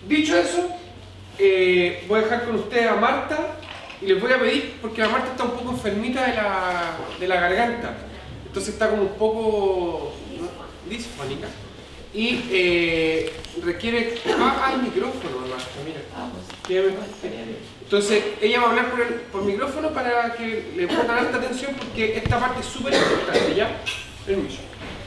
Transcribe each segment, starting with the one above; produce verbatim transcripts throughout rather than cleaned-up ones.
dicho eso, eh, voy a dejar con ustedes a Marta y les voy a pedir, porque la Marta está un poco enfermita de la, de la garganta, entonces está como un poco disfónica y eh, requiere... Ah, ah, el micrófono, Marta, mira. Ah, pues, entonces ella va a hablar por, el, por micrófono para que le pongan alta atención porque esta parte es súper importante, ¿ya? Permiso.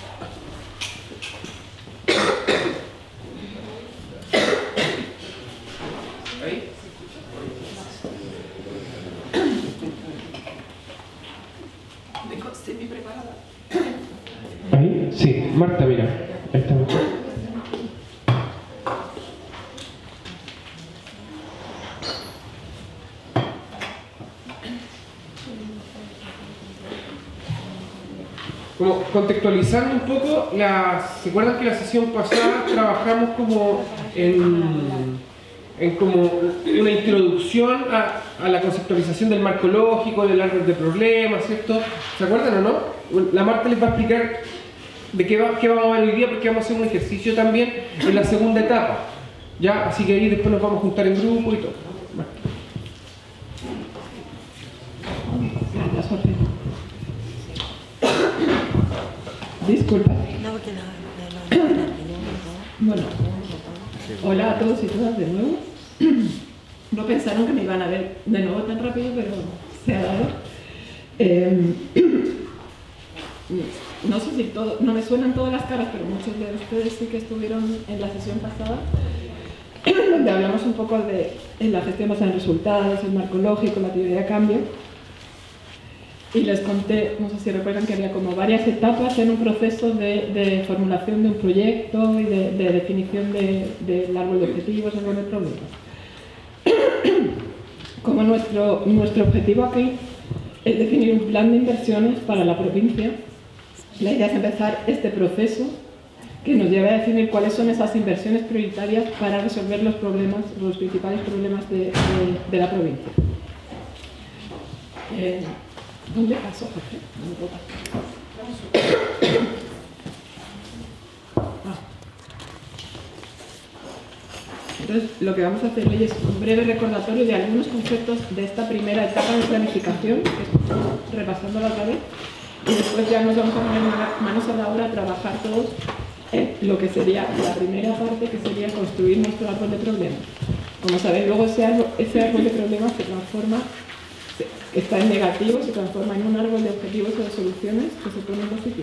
¿Ahí? Vengo semi preparada. ¿Ahí? Sí, Marta, mira. Ahí está. Como contextualizando un poco, la, ¿se acuerdan que la sesión pasada trabajamos como en, en como una introducción a, a la conceptualización del marco lógico, del árbol de problemas, ¿cierto? ¿Se acuerdan o no? La Marta les va a explicar de qué, va, qué vamos a ver hoy día porque vamos a hacer un ejercicio también en la segunda etapa, ¿ya? Así que ahí después nos vamos a juntar en grupo y todo. Marta. Gracias, Jorge. Disculpa. Bueno, hola a todos y todas de nuevo. No pensaron que me iban a ver de nuevo tan rápido, pero se ha dado. Eh, no sé si todo, no me suenan todas las caras, pero muchos de ustedes sí que estuvieron en la sesión pasada, donde hablamos un poco de en la gestión basada en resultados, el marco lógico, la teoría de cambio. Y les conté, no sé si recuerdan que había como varias etapas en un proceso de, de formulación de un proyecto y de, de definición del de, de árbol de objetivos, árbol de problemas. Como nuestro, nuestro objetivo aquí es definir un plan de inversiones para la provincia, la idea es empezar este proceso que nos lleve a definir cuáles son esas inversiones prioritarias para resolver los problemas, los principales problemas de, de, de la provincia. Eh, ¿Dónde pasó, Jorge? Ah. Entonces, lo que vamos a hacer hoy es un breve recordatorio de algunos conceptos de esta primera etapa de planificación, que estamos repasando la otra vez, y después ya nos vamos a poner manos a la obra a trabajar todos en lo que sería la primera parte, que sería construir nuestro árbol de problemas. Como sabéis, luego ese árbol, ese árbol de problemas se transforma, está en negativo, se transforma en un árbol de objetivos o de soluciones que se pone en positivo.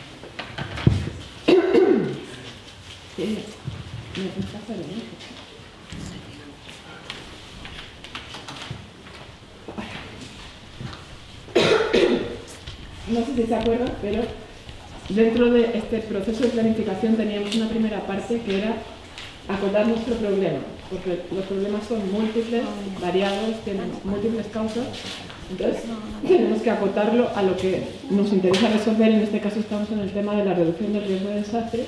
No sé si se acuerdan, pero dentro de este proceso de planificación teníamos una primera parte que era acotar nuestro problema, porque los problemas son múltiples, variados, tienen múltiples causas, entonces tenemos que acotarlo a lo que nos interesa resolver. En este caso estamos en el tema de la reducción del riesgo de desastre,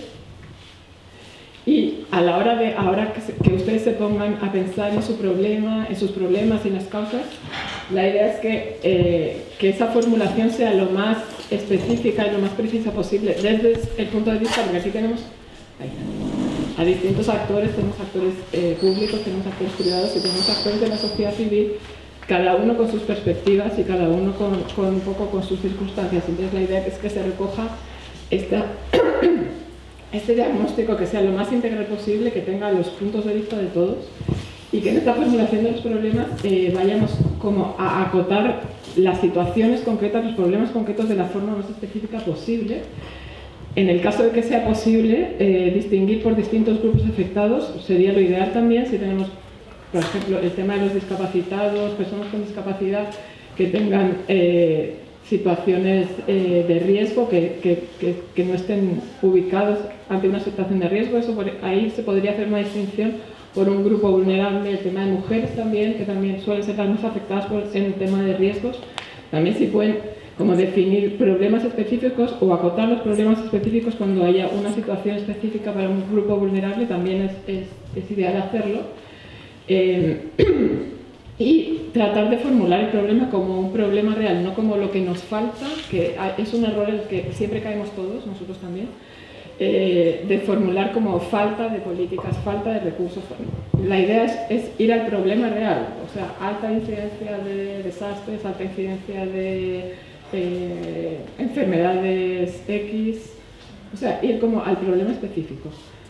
y a la hora de ahora que, se, que ustedes se pongan a pensar en su problema, en sus problemas y en las causas, la idea es que, eh, que esa formulación sea lo más específica y lo más precisa posible desde el punto de vista, porque aquí tenemos ahí, a distintos actores, tenemos actores eh, públicos, tenemos actores privados y tenemos actores de la sociedad civil, cada uno con sus perspectivas y cada uno con, con un poco con sus circunstancias. Entonces la idea es que se recoja esta, este diagnóstico, que sea lo más integral posible, que tenga los puntos de vista de todos, y que en esta formulación de los problemas eh, vayamos como a acotar las situaciones concretas, los problemas concretos de la forma más específica posible. En el caso de que sea posible eh, distinguir por distintos grupos afectados, sería lo ideal también si tenemos, por ejemplo, el tema de los discapacitados, personas con discapacidad que tengan eh, situaciones eh, de riesgo, que, que, que, que no estén ubicados ante una situación de riesgo. Eso por, ahí se podría hacer una distinción por un grupo vulnerable, el tema de mujeres también, que también suelen ser las más afectadas por, en el tema de riesgos. También se pueden como definir problemas específicos o acotar los problemas específicos cuando haya una situación específica para un grupo vulnerable, también es, es, es ideal hacerlo. Eh, y tratar de formular el problema como un problema real, no como lo que nos falta, que es un error en el que siempre caemos todos, nosotros también, eh, de formular como falta de políticas, falta de recursos. La idea es, es ir al problema real, o sea, alta incidencia de desastres, alta incidencia de eh, enfermedades X, o sea, ir como al problema específico.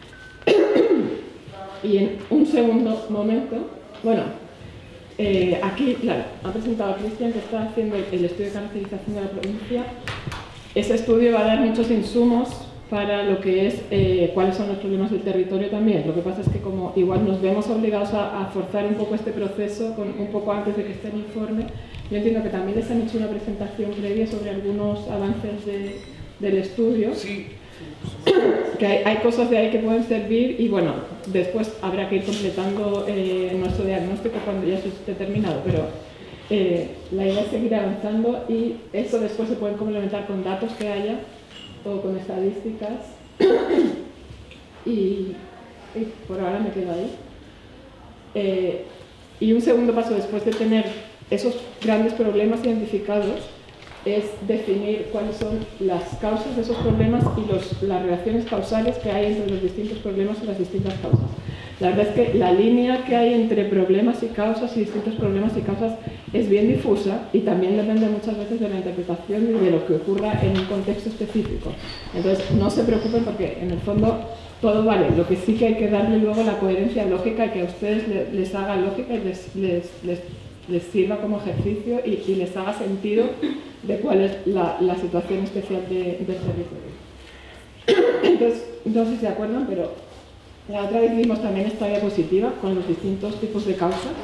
Y en un segundo momento, bueno, eh, aquí, claro, ha presentado a Cristian que está haciendo el, el estudio de caracterización de la provincia. Ese estudio va a dar muchos insumos para lo que es eh, cuáles son los problemas del territorio también. Lo que pasa es que como igual nos vemos obligados a, a forzar un poco este proceso, con, un poco antes de que esté el informe, yo entiendo que también les han hecho una presentación previa sobre algunos avances de, del estudio. Sí. Que hay, hay cosas de ahí que pueden servir y bueno, después habrá que ir completando eh, nuestro diagnóstico cuando ya esté terminado, pero eh, la idea es seguir avanzando y eso después se puede complementar con datos que haya o con estadísticas y, y por ahora me quedo ahí. Eh, y un segundo paso después de tener esos grandes problemas identificados es definir cuáles son las causas de esos problemas y los, las relaciones causales que hay entre los distintos problemas y las distintas causas. La verdad es que la línea que hay entre problemas y causas y distintos problemas y causas es bien difusa y también depende muchas veces de la interpretación y de lo que ocurra en un contexto específico. Entonces, no se preocupen porque en el fondo todo vale. Lo que sí que hay que darle luego la coherencia lógica y que a ustedes les, les haga lógica y les, les, les, les sirva como ejercicio y, y les haga sentido de cuál es la, la situación especial de, del territorio. Entonces, no sé si se acuerdan, pero la otra vez vimos también esta diapositiva con los distintos tipos de causas.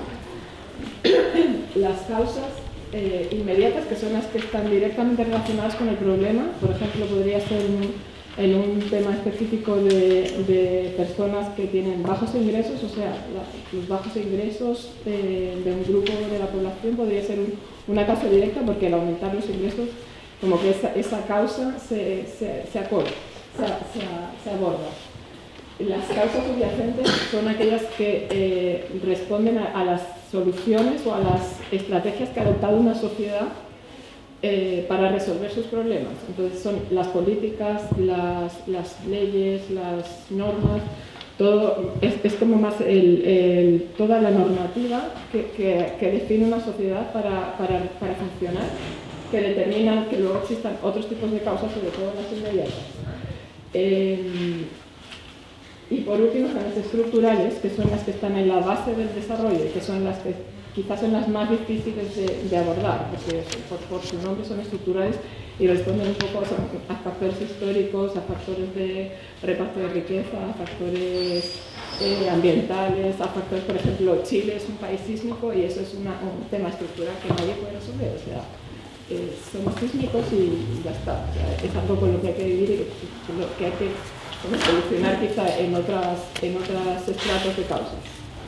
Las causas eh, inmediatas, que son las que están directamente relacionadas con el problema, por ejemplo, podría ser un, en un tema específico de, de personas que tienen bajos ingresos, o sea, la, los bajos ingresos de, de un grupo de la población podría ser un, una causa directa porque al aumentar los ingresos, como que esa, esa causa se, se, se acorda, se, se, se aborda. Las causas subyacentes son aquellas que eh, responden a, a las soluciones o a las estrategias que ha adoptado una sociedad eh, para resolver sus problemas. Entonces son las políticas, las, las leyes, las normas, todo, es, es como más el, el, toda la normativa que, que, que define una sociedad para, para, para funcionar, que determinan que luego existan otros tipos de causas, sobre todo las inmediatas. Eh, Y por último, las estructurales, que son las que están en la base del desarrollo y que son las que quizás son las más difíciles de, de abordar, porque por, por su nombre son estructurales y responden un poco a factores históricos, a factores de reparto de riqueza, a factores eh, ambientales, a factores, por ejemplo, Chile es un país sísmico y eso es una, un tema estructural que nadie puede resolver. O sea, eh, somos sísmicos y ya está. O sea, es algo con lo que hay que vivir y que, lo que hay que como solucionar quizá en otras, en otras estratos de causas.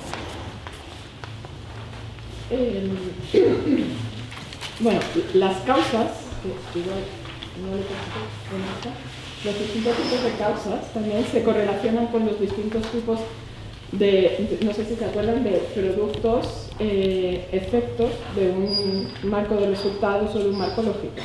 Eh, bueno, las causas, que igual no le conozco, los distintos tipos de causas también se correlacionan con los distintos tipos de, no sé si se acuerdan, de productos, eh, efectos de un marco de resultados o de un marco lógico.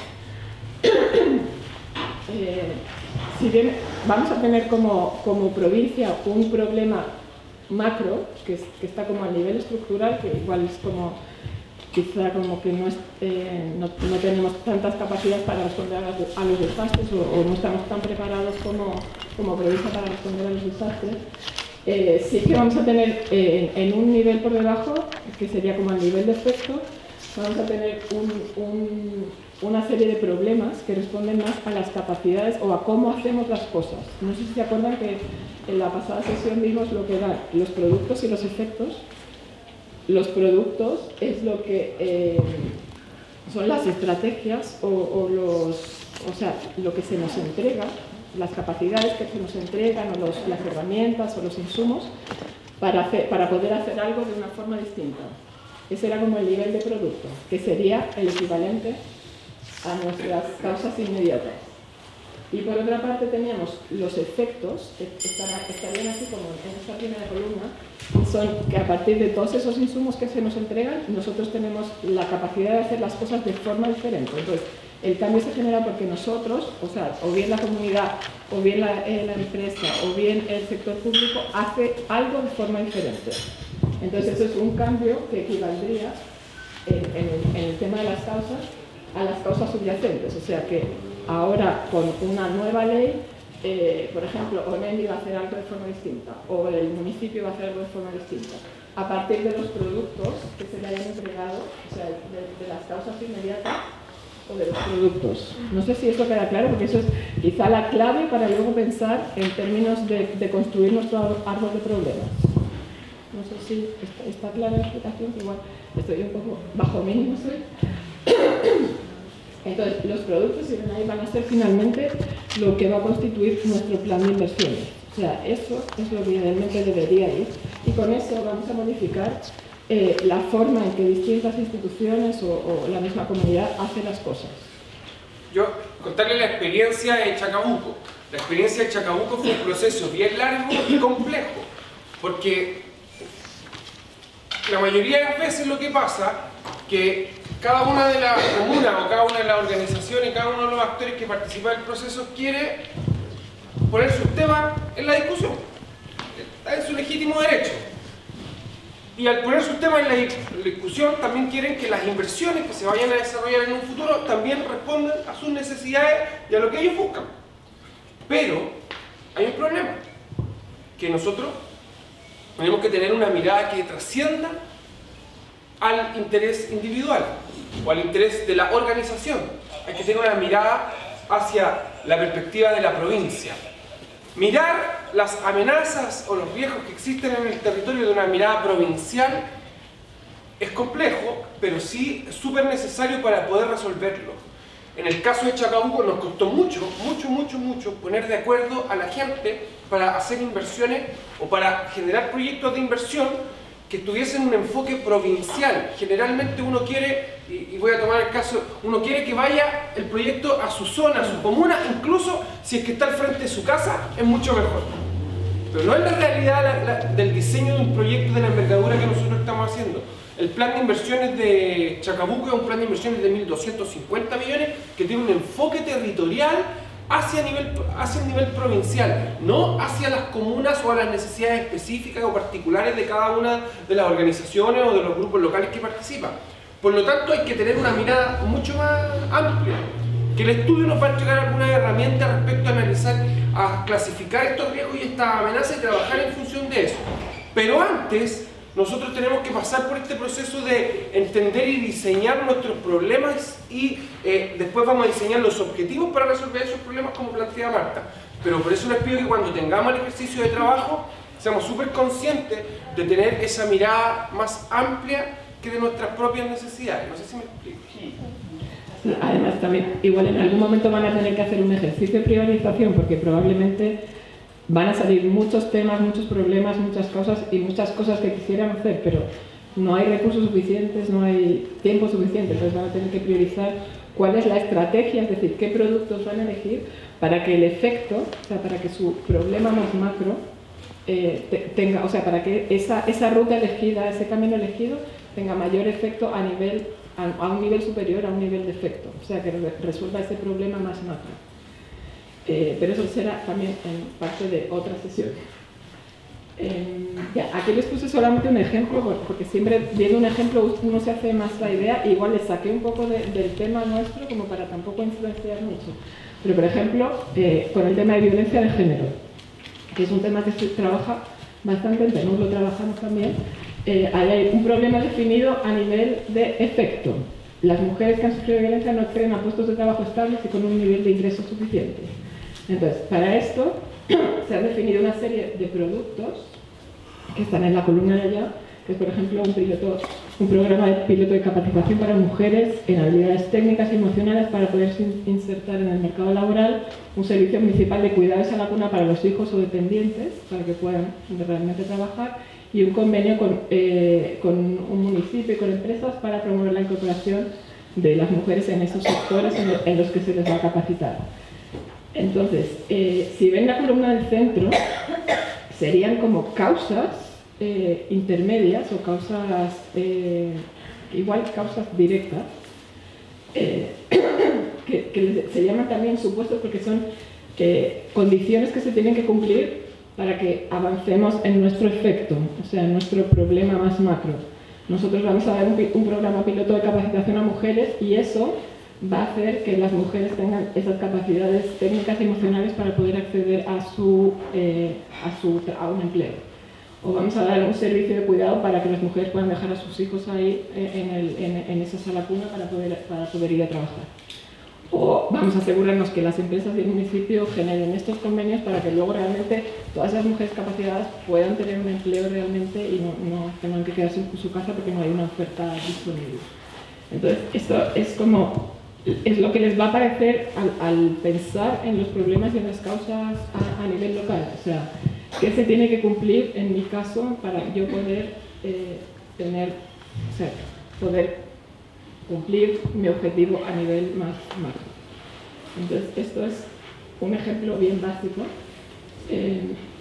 eh, Si bien vamos a tener como, como provincia un problema macro, que, es, que está como a nivel estructural, que igual es como, quizá como que no, es, eh, no, no tenemos tantas capacidades para responder a, las, a los desastres o, o no estamos tan preparados como, como provincia para responder a los desastres, eh, sí que vamos a tener eh, en, en un nivel por debajo, que sería como a nivel de efecto, vamos a tener un, un, una serie de problemas que responden más a las capacidades o a cómo hacemos las cosas. No sé si se acuerdan que en la pasada sesión vimos lo que eran los productos y los efectos. Los productos es lo que eh, son las estrategias o, o, los, o sea, lo que se nos entrega, las capacidades que se nos entregan o los, las herramientas o los insumos para, hacer, para poder hacer algo de una forma distinta. Ese era como el nivel de producto, que sería el equivalente a nuestras causas inmediatas. Y por otra parte teníamos los efectos, que estarían así como en esta primera columna, son que a partir de todos esos insumos que se nos entregan, nosotros tenemos la capacidad de hacer las cosas de forma diferente. Entonces, el cambio se genera porque nosotros, o sea, o bien la comunidad, o bien la, eh, la empresa, o bien el sector público hace algo de forma diferente. Entonces eso es un cambio que equivaldría en, en, el, en el tema de las causas a las causas subyacentes, o sea que ahora con una nueva ley, eh, por ejemplo, Onendi va a hacer algo de forma distinta, o el municipio va a hacer algo de forma distinta, a partir de los productos que se le hayan entregado, o sea, de, de las causas inmediatas o de los productos. No sé si eso queda claro, porque eso es quizá la clave para luego pensar en términos de, de construir nuestro árbol de problemas. No sé si está, está clara la explicación, que igual estoy un poco bajo mínimo. Entonces, los productos, si ven ahí, van a ser finalmente lo que va a constituir nuestro plan de inversiones. O sea, eso es lo que idealmente debería ir. Y con eso vamos a modificar eh, la forma en que distintas instituciones o, o la misma comunidad hace las cosas. Yo, contarle la experiencia de Chacabuco. La experiencia de Chacabuco fue un proceso bien largo y complejo, porque la mayoría de las veces lo que pasa que cada una de las comunas o cada una de las organizaciones, cada uno de los actores que participan del proceso quiere poner sus temas en la discusión. Está en su legítimo derecho. Y al poner sus temas en la discusión también quieren que las inversiones que se vayan a desarrollar en un futuro también respondan a sus necesidades y a lo que ellos buscan. Pero hay un problema, que nosotros tenemos que tener una mirada que trascienda al interés individual o al interés de la organización. Hay que tener una mirada hacia la perspectiva de la provincia. Mirar las amenazas o los riesgos que existen en el territorio de una mirada provincial es complejo, pero sí es súper necesario para poder resolverlo. En el caso de Chacabuco nos costó mucho, mucho, mucho, mucho poner de acuerdo a la gente para hacer inversiones o para generar proyectos de inversión que tuviesen un enfoque provincial. Generalmente uno quiere, y voy a tomar el caso, uno quiere que vaya el proyecto a su zona, a su comuna, incluso si es que está al frente de su casa, es mucho mejor. Pero no es la realidad la, la, del diseño de un proyecto de la envergadura que nosotros estamos haciendo. El plan de inversiones de Chacabuco es un plan de inversiones de mil doscientos cincuenta millones que tiene un enfoque territorial hacia, nivel, hacia el nivel provincial, no hacia las comunas o a las necesidades específicas o particulares de cada una de las organizaciones o de los grupos locales que participan. Por lo tanto, hay que tener una mirada mucho más amplia, que el estudio nos va a entregar algunas herramientas respecto a analizar, a clasificar estos riesgos y estas amenazas y trabajar en función de eso. Pero antes, nosotros tenemos que pasar por este proceso de entender y diseñar nuestros problemas y eh, después vamos a diseñar los objetivos para resolver esos problemas como plantea Marta. Pero por eso les pido que cuando tengamos el ejercicio de trabajo seamos súper conscientes de tener esa mirada más amplia que de nuestras propias necesidades. No sé si me explico. Sí, además también, igual en algún momento van a tener que hacer un ejercicio de priorización porque probablemente van a salir muchos temas, muchos problemas, muchas cosas y muchas cosas que quisieran hacer, pero no hay recursos suficientes, no hay tiempo suficiente, entonces van a tener que priorizar cuál es la estrategia, es decir, qué productos van a elegir para que el efecto, o sea, para que su problema más macro eh, te, tenga, o sea, para que esa, esa ruta elegida, ese camino elegido tenga mayor efecto a, nivel, a, a un nivel superior, a un nivel de efecto, o sea, que re, resuelva ese problema más macro. Eh, pero eso será también en parte de otra sesión. Eh, ya, aquí les puse solamente un ejemplo, porque siempre viendo un ejemplo uno se hace más la idea, igual les saqué un poco de, del tema nuestro como para tampoco influenciar mucho. Pero por ejemplo, eh, con el tema de violencia de género, que es un tema que se trabaja bastante, en Penús lo trabajamos también, eh, hay un problema definido a nivel de efecto. Las mujeres que han sufrido violencia no acceden a puestos de trabajo estables y con un nivel de ingresos suficiente. Entonces, para esto se han definido una serie de productos que están en la columna de allá, que es, por ejemplo, un, piloto, un programa de piloto de capacitación para mujeres en habilidades técnicas y emocionales para poderse insertar en el mercado laboral, un servicio municipal de cuidados a la cuna para los hijos o dependientes, para que puedan realmente trabajar, y un convenio con, eh, con un municipio y con empresas para promover la incorporación de las mujeres en esos sectores en, lo, en los que se les va a capacitar. Entonces, eh, si ven la columna del centro, serían como causas eh, intermedias o causas, eh, igual causas directas, eh, que que, que se llaman también supuestos porque son eh, condiciones que se tienen que cumplir para que avancemos en nuestro efecto, o sea, en nuestro problema más macro. Nosotros vamos a dar un, un programa piloto de capacitación a mujeres y eso va a hacer que las mujeres tengan esas capacidades técnicas y emocionales para poder acceder a, su, eh, a, su, a un empleo. O vamos a dar un servicio de cuidado para que las mujeres puedan dejar a sus hijos ahí en, el, en, en esa sala cuna para poder, para poder ir a trabajar. O vamos a asegurarnos que las empresas del municipio generen estos convenios para que luego realmente todas esas mujeres capacitadas puedan tener un empleo realmente y no, no tengan que quedarse en su casa porque no hay una oferta disponible. Entonces, esto es como, es lo que les va a aparecer al, al pensar en los problemas y en las causas a, a nivel local. O sea, ¿qué se tiene que cumplir en mi caso para yo poder eh, tener, o sea, poder cumplir mi objetivo a nivel más macro? Entonces, esto es un ejemplo bien básico. Eh,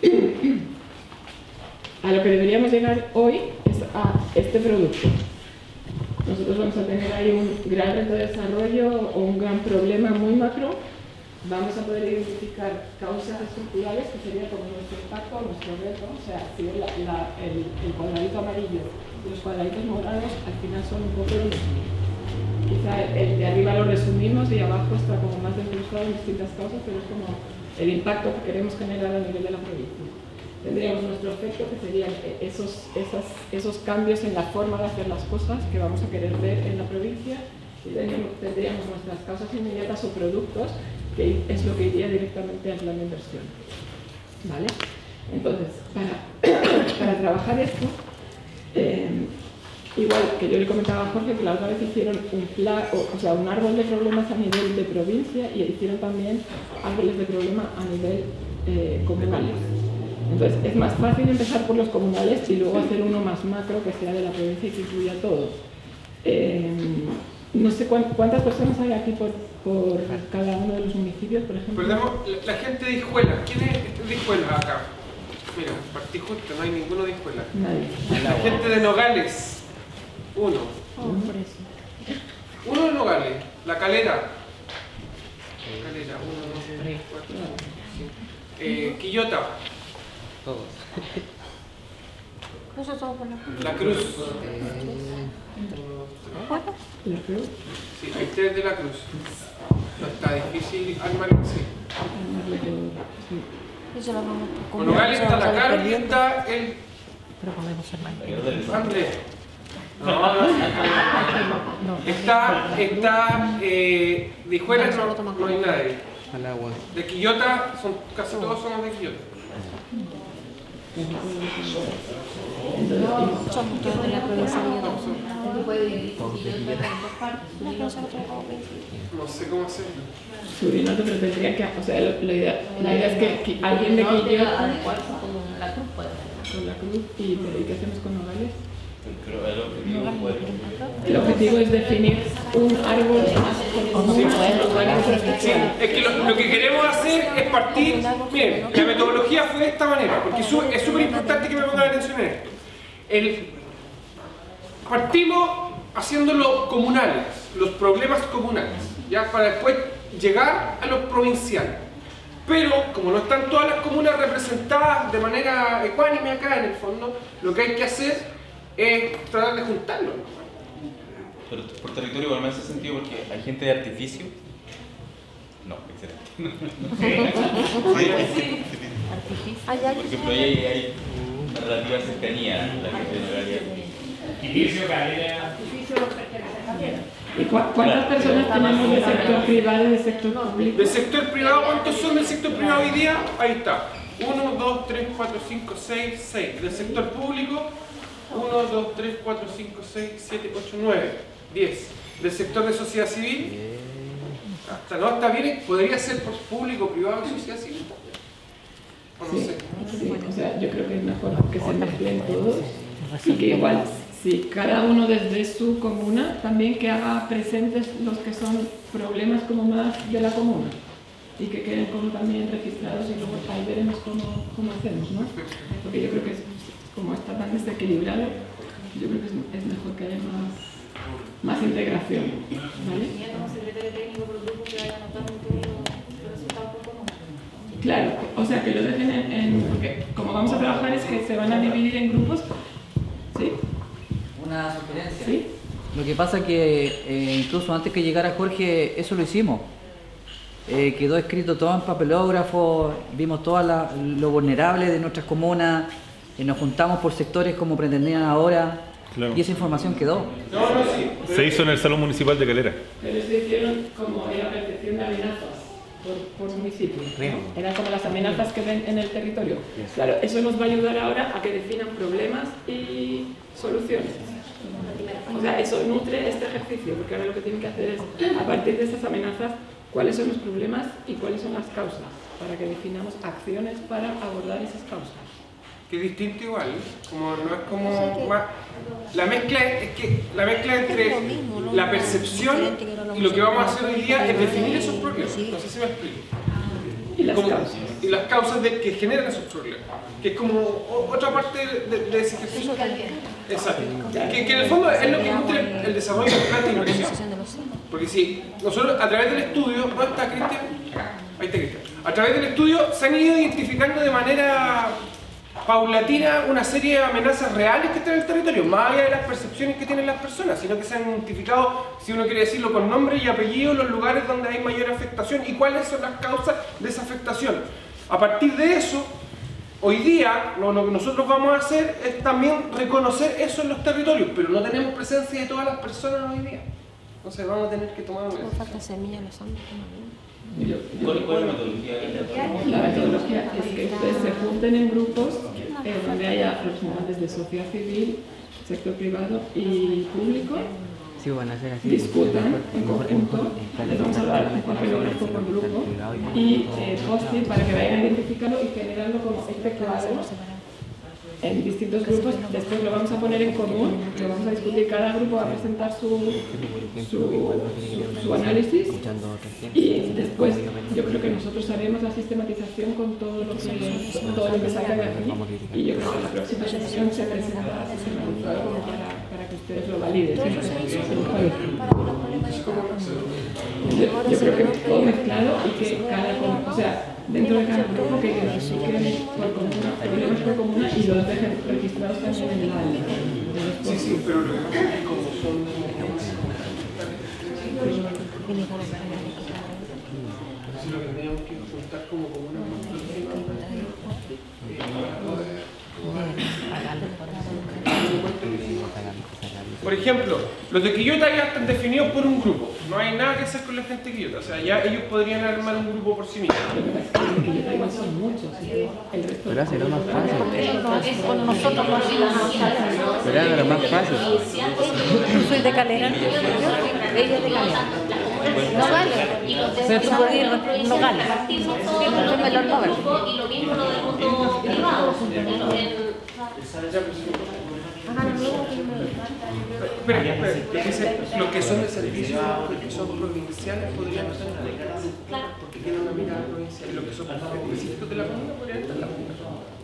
a lo que deberíamos llegar hoy es a este producto. Nosotros vamos a tener ahí un gran reto de desarrollo o un gran problema muy macro. Vamos a poder identificar causas estructurales, que sería como nuestro impacto, nuestro reto. O sea, si la, la, el, el cuadradito amarillo y los cuadraditos morados al final son un poco lo mismo. Quizá el de arriba lo resumimos y abajo está como más desglosado en distintas causas, pero es como el impacto que queremos generar a nivel de la provincia. Tendríamos nuestro efecto, que serían esos, esas, esos cambios en la forma de hacer las cosas que vamos a querer ver en la provincia, y tendríamos nuestras causas inmediatas o productos, que es lo que iría directamente al plan de inversión. ¿Vale? Entonces, para, para trabajar esto, eh, igual que yo le comentaba a Jorge que la otra vez hicieron un plan, o, o sea, un árbol de problemas a nivel de provincia y hicieron también árboles de problemas a nivel eh, comunales. Entonces es más fácil empezar por los comunales y luego hacer uno más macro que sea de la provincia y que incluya todo. Eh, no sé cuántas personas hay aquí por, por cada uno de los municipios, por ejemplo. Perdón, la, la gente de Hijuela, ¿quién es de Hijuela acá? Mira, partí justo, no hay ninguno de Hijuela. Nadie. La gente de Nogales. Uno. Oh, por eso. Uno de Nogales, La Calera. Calera, uno, dos, tres, cuatro, cinco. Eh, Quillota. Todos. La Cruz. ¿La Cruz? Sí, hay tres de La Cruz. No está difícil armar, sí. Con Nogales está la Carmen y está el... Pero podemos ser más. Andrés. No, no, no. Está, está, eh, de Hijuela no, no hay nadie. Al agua. De Quillota, son, casi todos somos de Quillota. Somos todos de la provincia de Quillota. No sé cómo hacer. Subir no, pero tendría que, o sea, lo, lo idea, la idea es que, que alguien de Quillota Con la cruz puede ser. con la Cruz y, pero ¿y qué hacemos con Nogales? Creo que el objetivo puede. El objetivo es definir un árbol más Sí, es que lo, lo que queremos hacer es partir. Miren, la metodología fue de esta manera, porque es súper importante que me pongan atención en esto. El, partimos haciéndolo comunales, los problemas comunales, ya para después llegar a los provinciales. Pero, como no están todas las comunas representadas de manera ecuánime acá en el fondo, lo que hay que hacer es tratar de juntarlo. Pero por territorio igual me hace sentido porque hay gente de artificio. No, excelente. Por ejemplo, ahí hay, hay una relativa cercanía a la gente de Nogales. ¿Y cu cuántas personas tenemos del sector privado y del sector público? Del sector privado, ¿cuántos son del sector privado hoy día? Ahí está. uno, dos, tres, cuatro, cinco, seis, seis. Del sector público, uno, dos, tres, cuatro, cinco, seis, siete, ocho, nueve, diez. Del sector de sociedad civil, hasta no está bien, podría ser por público, privado y sociedad civil. O no Sí, sé. sí, o sea, yo creo que es mejor que se mezclen todos y que igual, si cada uno desde su comuna, también que haga presentes los que son problemas como más de la comuna y que queden como también registrados y luego ahí veremos cómo, cómo hacemos, ¿no? Porque yo creo que es, como está tan desequilibrado, yo creo que es, es mejor que haya más, más integración, ¿vale? Claro, o sea, que lo dejen en, en... Porque como vamos a trabajar es que se van a dividir en grupos. ¿Sí? Una sugerencia. ¿Sí? Lo que pasa que eh, incluso antes que llegara Jorge, eso lo hicimos. Eh, quedó escrito todo en papelógrafo, vimos todo lo vulnerable de nuestras comunas, eh, nos juntamos por sectores como pretendían ahora, claro. Y esa información quedó. No, no, sí. Se hizo en el Salón Municipal de Calera. Pero se hicieron como la percepción de amenazas por, por municipio. Eran como las amenazas que ven en el territorio. Claro, eso nos va a ayudar ahora a que definan problemas y soluciones. O sea, eso nutre este ejercicio, porque ahora lo que tienen que hacer es, a partir de esas amenazas, cuáles son los problemas y cuáles son las causas, para que definamos acciones para abordar esas causas. Que es distinto igual, como no es como más, la mezcla es que la mezcla entre la percepción y lo que vamos a hacer hoy día es definir esos problemas. No sé si me explico. Y las como, causas. Y las causas de, que generan esos problemas. Que es como otra parte de, de ese ejercicio. Exacto. Que, que en el fondo es lo que nutre el desarrollo de la inversión. Porque si nosotros a través del estudio, ¿dónde está Cristian? Ahí está Cristian. A través del estudio se han ido identificando de manera paulatina una serie de amenazas reales que están en el territorio, más allá de las percepciones que tienen las personas, sino que se han identificado, si uno quiere decirlo con nombre y apellido, los lugares donde hay mayor afectación y cuáles son las causas de esa afectación. A partir de eso, hoy día lo, lo que nosotros vamos a hacer es también reconocer eso en los territorios, pero no tenemos presencia de todas las personas hoy día. Entonces vamos a tener que tomar una decisión. Falta semilla en los ámbitos. ¿Cuál, ¿Cuál es la metodología? La metodología es que ustedes se junten en grupos eh, donde haya representantes de sociedad civil, sector privado y público, Sí, van a ser así. discutan en conjunto, les vamos a dar un papelógrafo por grupo y eh, post-it para que vayan a identificarlo y generarlo como este cuadro en distintos grupos. Después lo vamos a poner en común, lo vamos a discutir, cada grupo va a presentar su, su, su análisis y después yo creo que nosotros haremos la sistematización con todo lo que, todo lo que salga de aquí y yo creo que la próxima sesión se presentará sistematizado para, para que ustedes lo validen. Yo, yo creo que todo mezclado y que cada, o sea, dentro de cada grupo que identifiquen por comuna, problemas por comuna y los dejen registrados también en el A L. Sí, sí, pero lo que pasa es que como son... Si lo que teníamos que juntar como comuna... Por ejemplo, los de Quillota ya están definidos por un grupo. No hay nada que hacer con la gente de Quillota. O sea, ya ellos podrían armar un grupo por sí mismos. Igual son muchos. El resto Pero será más fácil. Es con nosotros nos Pero era más fácil. Yo soy de Calera. Ella es de Calera. No vale. Pero tú puedes ir, no gana. Entonces me lo no vale. Y lo mismo lo del mundo privado. Espera, espera, espera. Los que son de servicio, los que son provinciales podrían estar en la declaración. Porque tienen una mirada provincial. Y los que son específicos de la comuna podrían estar en la comuna.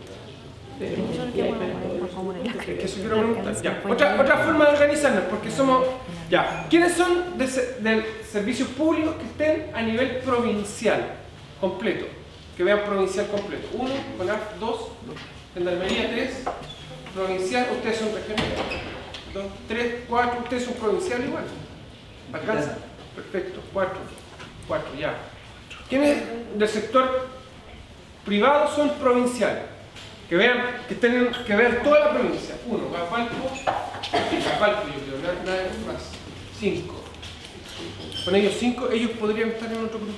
Es que eso quiero preguntar. Ya. Otra, otra forma de organizarnos, porque somos. Ya. ¿Quiénes son de, de servicios públicos que estén a nivel provincial completo? Que vean provincial completo. Uno, CONAF, dos, Gendarmería, tres, provincial, ustedes son regionales. Dos, tres, cuatro, ustedes son provincial igual. ¿Alcanza? Perfecto, cuatro, cuatro, ya. ¿Quiénes del sector privado son provinciales? Que vean, que tengan, que vean toda la provincia. Uno, Capalco, Capalco yo creo, nada, nada más. Cinco. Con ellos cinco, ellos podrían estar en otro grupo.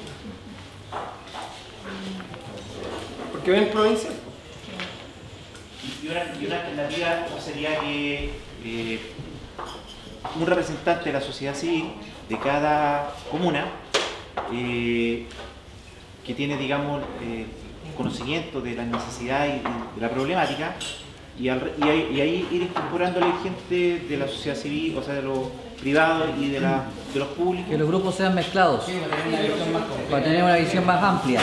Porque ven provincia. Y una, y una alternativa sería que eh, un representante de la sociedad civil de cada comuna eh, que tiene, digamos, eh, conocimiento de las necesidades y de la problemática y, al, y, ahí, y ahí ir incorporándole gente de la sociedad civil, o sea, de los privados y de, la, de los públicos. Que los grupos sean mezclados para tener una visión más amplia.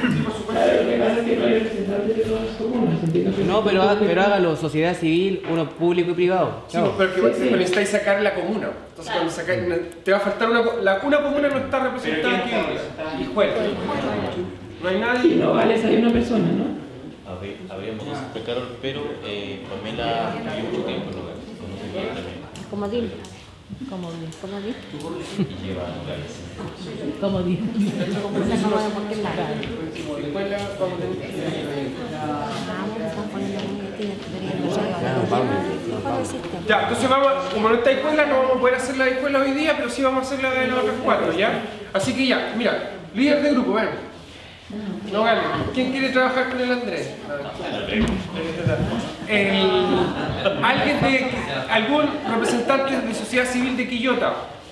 No, pero, pero hágalo sociedad civil, uno público y privado. Sí, pero que pero necesitáis sacar la comuna. Entonces cuando sacáis, te va a faltar una, la, una comuna no está representada aquí y juega. ¿No hay nadie? Y Nogales hay una persona, ¿no? Habría- Habríamos de Carol, pero eh, Pamela vivió mucho tiempo en Nogales, conoce bien también. Comodín. Comodín. Comodín. Y lleva a Nogales. Comodín. Como se llama de cualquier lado. Después la vamos a tener Ah, bueno, están poniendo muñequitas, deberían. Ya, entonces vamos, como no está escuela, no vamos a poder hacer la escuela hoy día, pero sí vamos a hacer la de las otras cuatro, ¿ya? Así que ya, mira, líder de grupo, ven. No gane. ¿Quién quiere trabajar con el Andrés? El, ¿Alguien de, algún representante de sociedad civil de Quillota?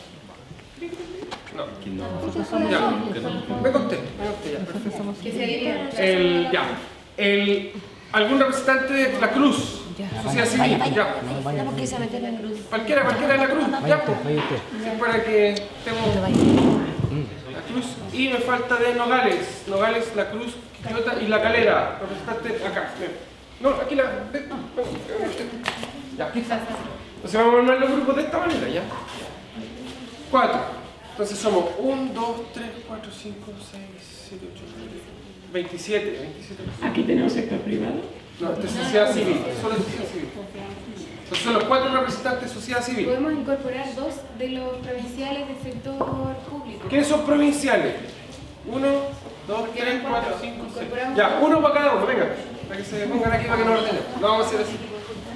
No. Ya, me conté, me conté ya, perfecto. El, ya, el, ¿algún representante de la Cruz? Sociedad civil, ya. No, porque se mete en la cruz. Cualquiera, cualquiera de la Cruz, ya, pues. Sí, para que estemos la Cruz. Y me falta de Nogales, Nogales, la Cruz, Quillota y la Calera. Representante acá, ven. No, aquí la. ven, ven, Ya, aquí está. Entonces vamos a armar los grupos de esta manera, ya. Cuatro. Entonces somos uno, dos, tres, cuatro, cinco, seis, siete, ocho, nueve, veintisiete. veintisiete. Aquí tenemos sector privado. No, esta es sociedad civil, solo sociedad civil. Entonces son los cuatro representantes de sociedad civil. Podemos incorporar dos de los provinciales del sector público. ¿Quiénes son provinciales? Uno, dos, tres, cuatro, cinco, seis. Ya, uno para cada uno, venga. Para que se pongan aquí para que nos ordenen. No vamos a hacer así.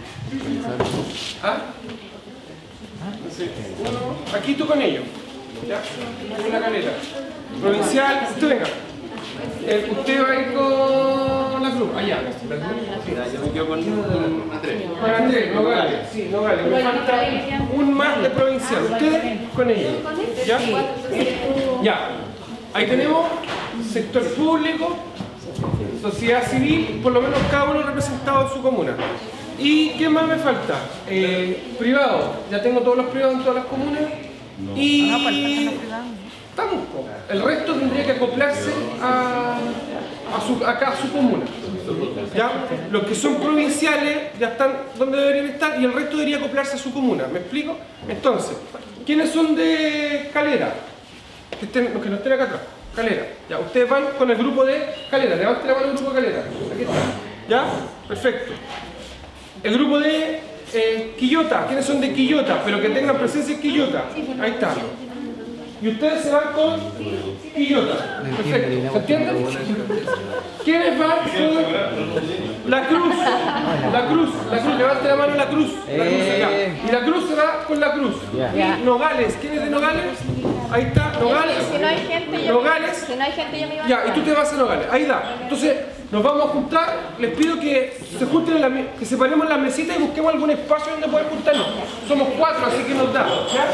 ¿Ah? Entonces, uno, aquí tú con ellos. Ya, una caleta. Provincial, usted venga. Eh, usted va a ir con la cruz, allá. Yo me quedo con Andrés. Con Andrés, no vale. Sí, no vale. Me falta un más de provincial. Usted con ellos. ¿Ya? Ya. Ahí tenemos sector público, sociedad civil, por lo menos cada uno representado en su comuna. ¿Y qué más me falta? Eh, privado. Ya tengo todos los privados en todas las comunas. Y estamos. El resto tendría que acoplarse a, a su, acá a su comuna. ¿Ya? Los que son provinciales ya están donde deberían estar y el resto debería acoplarse a su comuna. ¿Me explico? Entonces, ¿quiénes son de Calera? Que, estén, los que no estén acá atrás. Calera. Ya, ustedes van con el grupo de Calera. Levanten la mano el grupo de Calera. Aquí está. ¿Ya? Perfecto. El grupo de eh, Quillota. ¿Quiénes son de Quillota? Pero que tengan presencia en Quillota. Ahí está. Y ustedes se van con Quillota. Perfecto. ¿Se entiende? ¿Quiénes van con la Cruz? La Cruz. La Cruz. Levante la mano la Cruz. La Cruz acá. Y la Cruz se va con la Cruz. Y Nogales. ¿Quién es de Nogales? Ahí está. Nogales. Si no hay gente, yo Nogales. Si no hay gente, yo me iba a Ya, y tú te vas a Nogales. Ahí da. Entonces, nos vamos a juntar. Les pido que se junten en la me- que separemos las mesitas y busquemos algún espacio donde poder juntarnos. Somos cuatro, así que nos da. ¿Ya?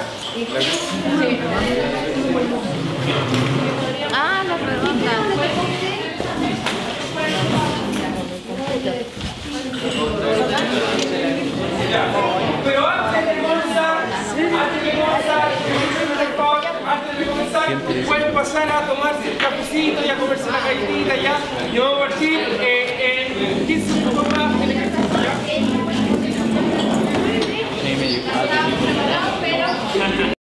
Ah, la redonda. Pero antes de comenzar, antes de comenzar, antes de comenzar, pueden pasar a tomarse el cafecito y a comerse la galletita ya. Y vamos a partir eh, en quince minutos más el ejercicio, ¿ya?